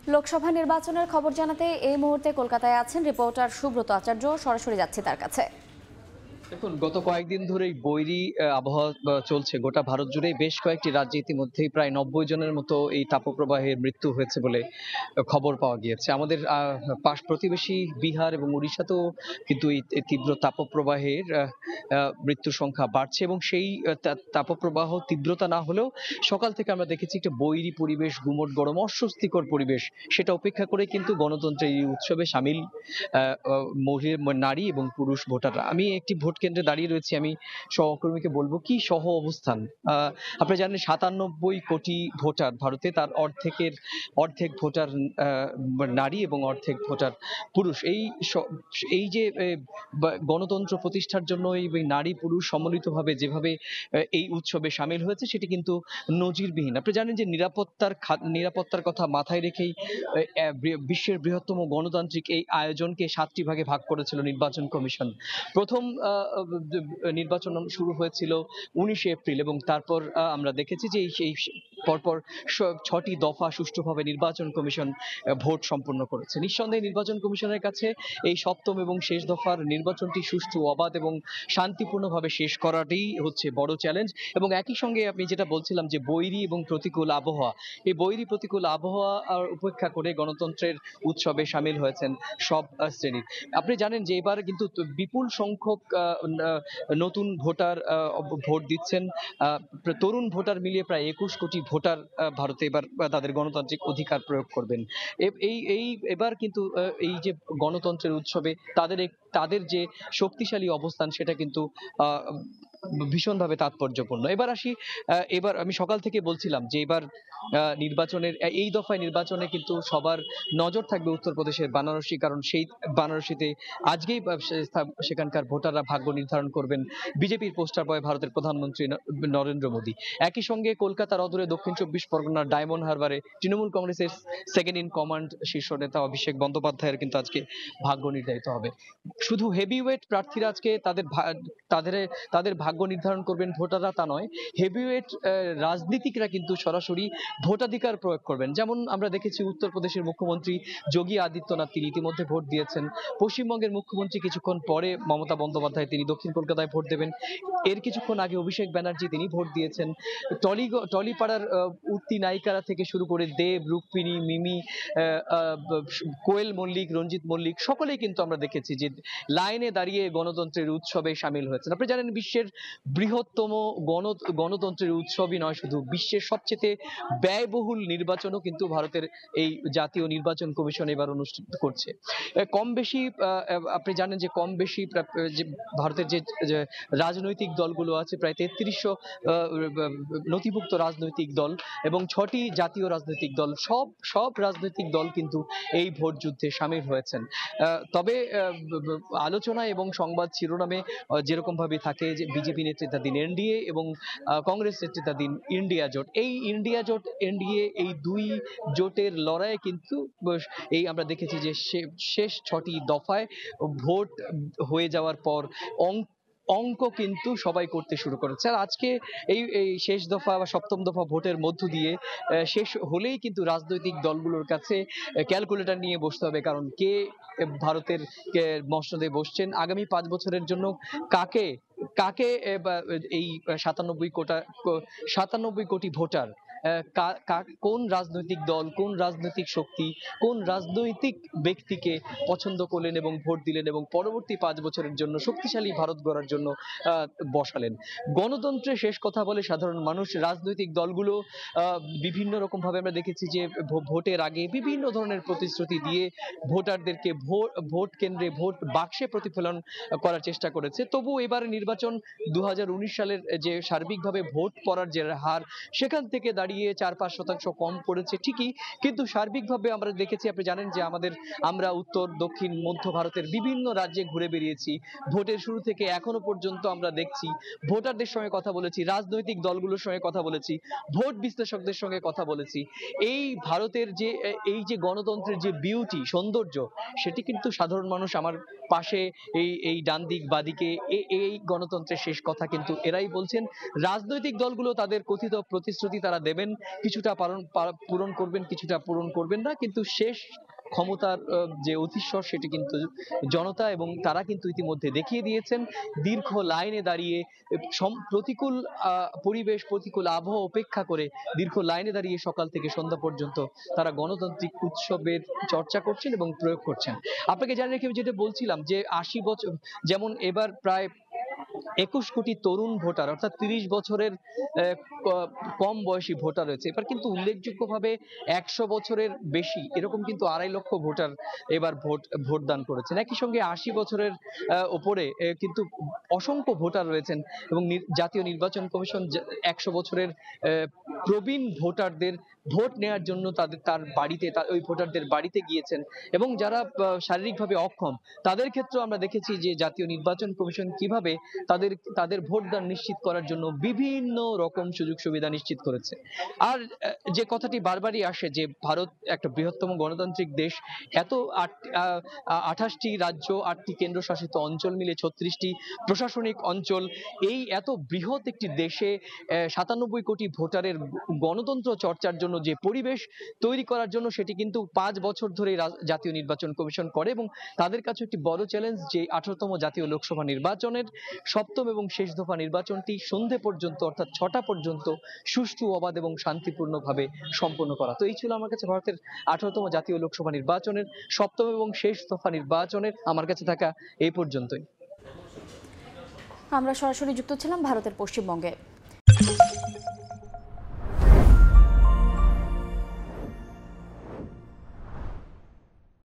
লোকসভা নির্বাচনের খবর জানাতে এই মুহূর্তে কলকাতায় আছেন রিপোর্টার সুব্রত আচার্য। সরাসরি যাচ্ছি তার কাছে। দেখুন, গত কয়েকদিন ধরেই বৈরী আবহাওয়া চলছে গোটা ভারত জুড়ে। বেশ কয়েকটি রাজ্যে ইতিমধ্যেই প্রায় 90 জনের মতো এই তাপপ্রবাহে মৃত্যু হয়েছে বলে খবর পাওয়া গিয়েছে। আমাদের পাশ প্রতিবেশী বিহার এবং উড়িষ্যাতেও কিন্তু এই তীব্র তাপপ্রবাহের মৃত্যুর সংখ্যা বাড়ছে এবং সেই তাপপ্রবাহ তীব্রতা না হলেও সকাল থেকে আমরা দেখেছি একটা বৈরী পরিবেশ, গুমোট গরম, অস্বস্তিকর পরিবেশ। সেটা উপেক্ষা করে কিন্তু গণতন্ত্রের এই উৎসবে সামিল নারী এবং পুরুষ ভোটাররা। আমি একটি ভোট কেন্দ্রে দাঁড়িয়ে রয়েছি। আমি সহকর্মীকে বলবো কি সহ অবস্থান। আপনারা জানেন 97 কোটি ভোটার ভারতে, তার অর্ধেক ভোটার নারী এবং অর্ধেক ভোটার পুরুষ। এই যে গণতন্ত্র প্রতিষ্ঠার জন্য এই নারী পুরুষ সম্মিলিতভাবে যেভাবে এই উৎসবে সামিল হয়েছে সেটি কিন্তু নজিরবিহীন। আপনি জানেন যে নিরাপত্তার কথা মাথায় রেখেই বিশ্বের বৃহত্তম গণতান্ত্রিক এই আয়োজনকে 7টি ভাগে ভাগ করেছিল নির্বাচন কমিশন। প্রথম নির্বাচন শুরু হয়েছিল 19 এপ্রিল এবং তারপর আমরা দেখেছি যে এই পরপর 6টি দফা সুষ্ঠুভাবে নির্বাচন কমিশন ভোট সম্পন্ন করেছে। নিঃসন্দেহে নির্বাচন কমিশনের কাছে এই সপ্তম এবং শেষ দফার নির্বাচনটি সুষ্ঠু, অবাধ এবং শান্তিপূর্ণভাবে শেষ করাটাই হচ্ছে বড় চ্যালেঞ্জ। এবং একই সঙ্গে আমি যেটা বলছিলাম যে বৈরী এবং প্রতিকূল আবহাওয়া, এই বৈরী প্রতিকূল আবহাওয়া উপেক্ষা করে গণতন্ত্রের উৎসবে সামিল হয়েছেন সব শ্রেণীর। আপনি জানেন যে এবার কিন্তু বিপুল সংখ্যক নতুন ভোটার ভোট দিচ্ছেন। তরুণ ভোটার মিলিয়ে প্রায় 21 কোটি ভোটার ভারতে এবার তাদের গণতান্ত্রিক অধিকার প্রয়োগ করবেন। এবার কিন্তু এই যে গণতন্ত্রের উৎসবে তাদের যে শক্তিশালী অবস্থান সেটা কিন্তু ভীষণভাবে তাৎপর্যপূর্ণ। এবার আমি সকাল থেকে বলছিলাম যে এবার নির্বাচনের এই দফায় নির্বাচনে কিন্তু সবার নজর থাকবে উত্তরপ্রদেশের বারাণসী, কারণ সেই বারাণসীতে আজকেই সেখানকার ভোটাররা ভাগ্য নির্ধারণ করবেন বিজেপির পোস্টার বয় ভারতের প্রধানমন্ত্রী নরেন্দ্র মোদী। একই সঙ্গে কলকাতার অদূরে দক্ষিণ 24 পরগনার ডায়মন্ড হারবারে তৃণমূল কংগ্রেসের সেকেন্ড ইন কমান্ড শীর্ষ নেতা অভিষেক বন্দ্যোপাধ্যায়ের কিন্তু আজকে ভাগ্য নির্ধারিত হবে। শুধু হেভিওয়েট প্রার্থীরা আজকে তাদের ভাগ্য নির্ধারণ করবেন ভোটাররা তা নয়, হেভিওয়েট রাজনীতিকরা কিন্তু সরাসরি ভোটাধিকার প্রয়োগ করবেন। যেমন আমরা দেখেছি উত্তরপ্রদেশের মুখ্যমন্ত্রী যোগী আদিত্যনাথ, তিনি ইতিমধ্যে ভোট দিয়েছেন। পশ্চিমবঙ্গের মুখ্যমন্ত্রী কিছুক্ষণ পরে মমতা বন্দ্যোপাধ্যায়, তিনি দক্ষিণ কলকাতায় ভোট দেবেন। এর কিছুক্ষণ আগে অভিষেক ব্যানার্জি, তিনি ভোট দিয়েছেন। টলিপাড়ার উঠতি নায়িকারা থেকে শুরু করে দেব, রুক্মিণী, মিমি, কোয়েল মল্লিক, রঞ্জিত মল্লিক, সকলেই কিন্তু আমরা দেখেছি যে লাইনে দাঁড়িয়ে গণতন্ত্রের উৎসবে সামিল হয়েছেন। আপনি জানেন বিশ্বের বৃহত্তম গণতন্ত্রের উৎসবই নয়, শুধু বিশ্বের সবচেয়ে ব্যয়বহুল নির্বাচনও কিন্তু ভারতের এই জাতীয় নির্বাচন কমিশন এবার অনুষ্ঠিত করছে। কম বেশি আপনি জানেন যে কম বেশি যে ভারতের যে রাজনৈতিক দলগুলো আছে, প্রায় 3300 নথিভুক্ত রাজনৈতিক দল এবং 6টি জাতীয় রাজনৈতিক দল, সব রাজনৈতিক দল কিন্তু এই ভোট যুদ্ধে সামিল হয়েছেন। তবে আলোচনা এবং সংবাদ শিরোনামে যেরকম ভাবে থাকে যে বিজেপি নেতৃত্বাধীন এনডিএ এবং কংগ্রেস নেতৃত্বাধীন ইন্ডিয়া জোট, এই ইন্ডিয়া জোট এনডিএ এই দুই জোটের লড়াইয়ে কিন্তু এই আমরা দেখেছি যে শেষ 6টি দফায় ভোট হয়ে যাওয়ার পর অঙ্ক কিন্তু সবাই করতে শুরু করেছে। আর আজকে এই শেষ দফা বা সপ্তম দফা ভোটের মধ্য দিয়ে শেষ হলেই কিন্তু রাজনৈতিক দলগুলোর কাছে ক্যালকুলেটর নিয়ে বসতে হবে, কারণ কে ভারতের মসনদে বসছেন আগামী 5 বছরের জন্য, কাকে কাকে এই 97 কোটি ভোটার কোন রাজনৈতিক দল, কোন রাজনৈতিক শক্তি, কোন রাজনৈতিক ব্যক্তিকে পছন্দ করলেন এবং ভোট দিলেন এবং পরবর্তী 5 বছরের জন্য শক্তিশালী ভারত গড়ার জন্য বসালেন। গণতন্ত্রের শেষ কথা বলে সাধারণ মানুষ। রাজনৈতিক দলগুলো বিভিন্ন রকম ভাবে আমরা দেখেছি যে ভোটের আগে বিভিন্ন ধরনের প্রতিশ্রুতি দিয়ে ভোটারদেরকে ভোট কেন্দ্রে, ভোট বাক্সে প্রতিফলন করার চেষ্টা করেছে। তবু এবার নির্বাচন 2019 সালের যে সার্বিকভাবে ভোট পড়ার যে হার, সেখান থেকে দাঁড়িয়ে 4-5% কম পড়েছে ঠিকই, কিন্তু সার্বিকভাবে আমরা দেখেছি, আপনি জানেন যে আমরা উত্তর, দক্ষিণ, মধ্য ভারতের বিভিন্ন রাজ্যে ঘুরে বেরিয়েছি। ভোটের শুরু থেকে এখনো পর্যন্ত আমরা দেখছি, ভোটারদের সঙ্গে কথা বলেছি, রাজনৈতিক দলগুলোর সঙ্গে কথা বলেছি, ভোট বিশ্লেষকদের সঙ্গে কথা বলেছি। এই ভারতের যে এই যে গণতন্ত্রের যে বিউটি, সৌন্দর্য, সেটি কিন্তু সাধারণ মানুষ আমার পাশে এই এই ডান দিক বাদিকে এই গণতন্ত্রের শেষ কথা কিন্তু এরাই বলছেন। রাজনৈতিক দলগুলো তাদের কথিত প্রতিশ্রুতি তারা দেবেন, কিছুটা পূরণ করবেন, কিছুটা পূরণ করবেন না, কিন্তু শেষ ক্ষমতার যে অধীশ্বর সেটি কিন্তু জনতা, এবং তারা কিন্তু ইতিমধ্যে দেখিয়ে দিয়েছেন দীর্ঘ লাইনে দাঁড়িয়ে প্রতিকূল পরিবেশ, প্রতিকূল আবহাওয়া উপেক্ষা করে দীর্ঘ লাইনে দাঁড়িয়ে সকাল থেকে সন্ধ্যা পর্যন্ত তারা গণতান্ত্রিক উৎসবের চর্চা করছেন এবং প্রয়োগ করছেন। আপনাকে জানিয়ে রেখে যেটা বলছিলাম যে 80 বছর, যেমন এবার প্রায় 21 কোটি তরুণ ভোটার, অর্থাৎ 30 বছরের কম বয়সী ভোটার রয়েছে। এবার কিন্তু উল্লেখযোগ্যভাবে 100 বছরের বেশি এরকম কিন্তু 2.5 লক্ষ ভোটার এবার ভোটদান করেছেন। একই সঙ্গে 80 বছরের ওপরে কিন্তু অসংখ্য ভোটার রয়েছেন, এবং জাতীয় নির্বাচন কমিশন 100 বছরের প্রবীণ ভোটারদের ভোট নেওয়ার জন্য ওই ভোটারদের বাড়িতে গিয়েছেন, এবং যারা শারীরিকভাবে অক্ষম তাদের ক্ষেত্রেও আমরা দেখেছি যে জাতীয় নির্বাচন কমিশন কিভাবে তাদের ভোটদান নিশ্চিত করার জন্য বিভিন্ন রকম সুযোগ সুবিধা নিশ্চিত করেছে। আর যে কথাটি বারবারই আসে যে ভারত একটা বৃহত্তম গণতান্ত্রিক দেশ, এত 28টি রাজ্য, 8টি কেন্দ্রশাসিত অঞ্চল মিলে 36টি প্রশাসনিক অঞ্চল, এই এত বৃহৎ একটি দেশে 97 কোটি ভোটারের গণতন্ত্র চর্চার জন্য যে পরিবেশ তৈরি করার জন্য, সেটি কিন্তু 5 বছর ধরে জাতীয় নির্বাচন কমিশন করে, এবং তাদের কাছে একটি বড় চ্যালেঞ্জ যে 18তম জাতীয় লোকসভা নির্বাচনের 7ম এবং শেষ দফা নির্বাচনটি সন্ধে পর্যন্ত, অর্থাৎ 6টা পর্যন্ত সুষ্ঠু, অবাধ এবং শান্তিপূর্ণভাবে সম্পন্ন করা। তো এই ছিল আমার কাছে ভারতের 18তম জাতীয় লোকসভা নির্বাচনের 7ম এবং শেষ দফা নির্বাচনের আমার কাছে থাকা এই পর্যন্তই। আমরা সরাসরি যুক্ত ছিলাম ভারতের পশ্চিমবঙ্গে।